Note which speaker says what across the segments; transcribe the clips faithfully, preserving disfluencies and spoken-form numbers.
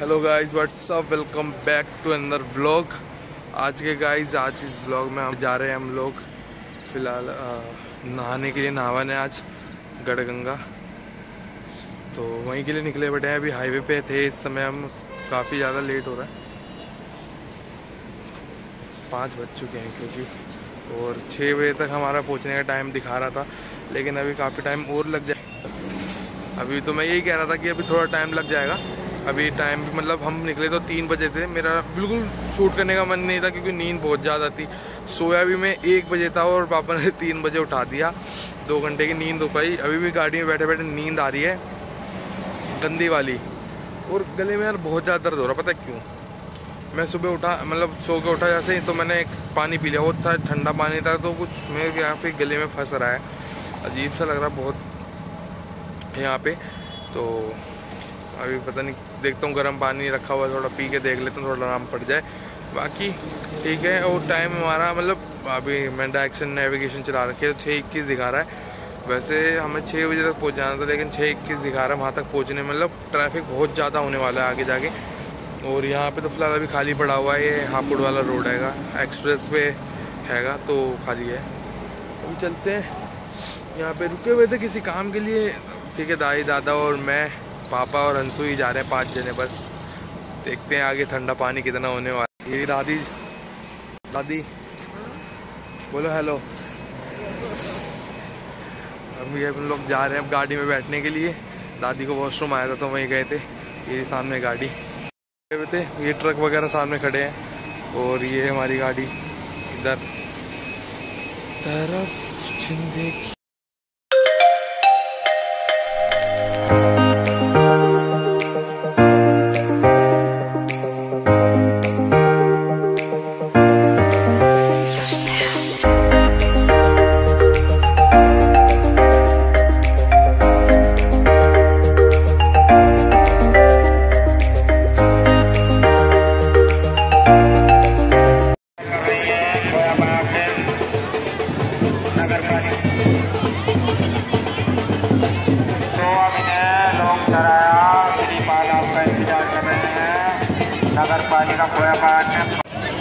Speaker 1: Hello guys, what's up, welcome back to another vlog. आज के guys आज इस व्लॉग में हम जा रहे हैं हम लोग फ़िलहाल नहाने के लिए, नहावाने आज गढ़गंगा। तो वहीं के लिए निकले बैठे हैं। अभी हाईवे पे थे इस समय, हम काफ़ी ज़्यादा लेट हो रहा है, पाँच बज चुके हैं क्योंकि, और छः बजे तक हमारा पहुंचने का टाइम दिखा रहा था, लेकिन अभी काफ़ी टाइम और लग जाए। अभी तो मैं यही कह रहा था कि अभी थोड़ा टाइम लग जाएगा। अभी टाइम भी मतलब हम निकले तो तीन बजे थे। मेरा बिल्कुल शूट करने का मन नहीं था क्योंकि नींद बहुत ज़्यादा थी। सोया भी मैं एक बजे था और पापा ने तीन बजे उठा दिया। दो घंटे की नींद हो पाई। अभी भी गाड़ी में बैठे बैठे नींद आ रही है, गंदी वाली, और गले में यार बहुत ज़्यादा दर्द हो रहा, पता है क्यों? मैं सुबह उठा, मतलब सो के उठा जैसे ही, तो मैंने एक पानी पी लिया, वो था ठंडा पानी था, तो कुछ मेरे यहाँ पे गले में फंस रहा है, अजीब सा लग रहा बहुत यहाँ पे। तो अभी पता नहीं, देखता हूँ, गर्म पानी रखा हुआ, थोड़ा पी के देख लेता हूँ, थोड़ा आराम पड़ जाए। बाकी ठीक है। और टाइम हमारा मतलब अभी मैं डायरेक्शन नेविगेशन चला रखे है, छः इक्कीस दिखा रहा है। वैसे हमें छः बजे तक पहुँच जाना था, लेकिन छः इक्कीस दिखा रहा है। वहाँ तक पहुँचने मतलब ट्रैफिक बहुत ज़्यादा होने वाला है आगे जाके। और यहाँ पे तो फिलहाल अभी खाली पड़ा हुआ है, ये हापुड़ वाला रोड हैगा, एक्सप्रेस वे हैगा, तो खाली है। हम चलते हैं। यहाँ पे रुके हुए थे किसी काम के लिए, ठीक है। दाई, दादा और मैं, पापा और अंशु ही जा रहे हैं, पाँच जने बस। देखते हैं आगे ठंडा पानी कितना होने वाला है। ये दादी, दादी बोलो हेलो। अब ये हम लोग जा रहे हैं अब गाड़ी में बैठने के लिए। दादी को वॉशरूम आया था तो वहीं गए थे। ये सामने गाड़ी थे, ये ट्रक वगैरह सामने खड़े हैं, और ये हमारी गाड़ी इधर तरफ जिंदगी।
Speaker 2: नगर पालिका खोया पाठ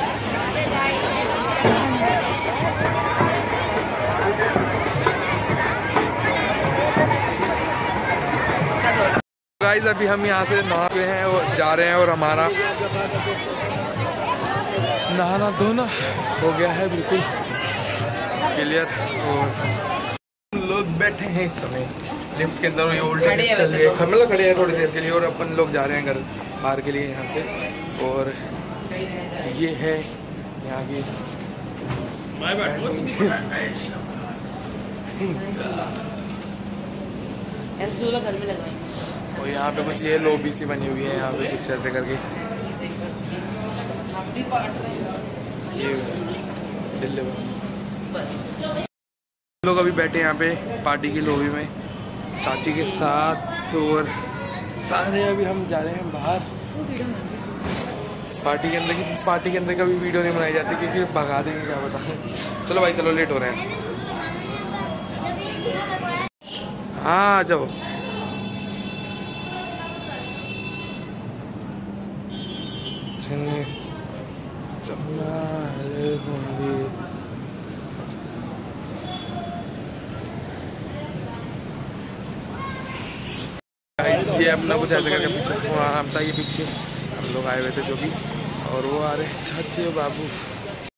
Speaker 1: गाइस अभी हम यहाँ से नहा के हैं और जा रहे हैं, और हमारा नहाना धोना हो गया है बिल्कुल क्लियर। और लोग बैठे हैं इस समय लिफ्ट के अंदर, ये उल्टे चल गए, मतलब खड़े हैं थोड़ी देर के लिए, और अपन लोग जा रहे हैं घर बाहर के लिए यहाँ से। और ये है यहाँ की और यहाँ पे कुछ ये लॉबी सी बनी हुई है, यहाँ पे कुछ ऐसे करके ये दिल्ली लोग अभी बैठे यहाँ पे पार्टी की लॉबी में चाची के साथ, और सारे अभी हम जा रहे हैं बाहर। पार्टी के अंदर की पार्टी के अंदर का भी वीडियो नहीं बनाई जाती क्योंकि भगा देंगे, क्या बताएं। चलो भाई चलो, लेट हो रहे हैं। हाँ आ जाओ। ये अपना कुछ ऐसे करके पीछे फोन आ रहा था, ये पीछे हम लोग आए हुए थे जो भी, और वो आ रहे चाचे बाबू।